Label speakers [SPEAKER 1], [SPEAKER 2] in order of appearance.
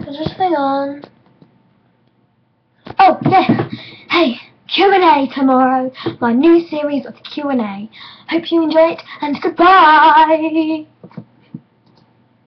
[SPEAKER 1] So just hang on. Oh, yeah. Hey, Q&A tomorrow. My new series of Q&A. Hope you enjoy it, and goodbye.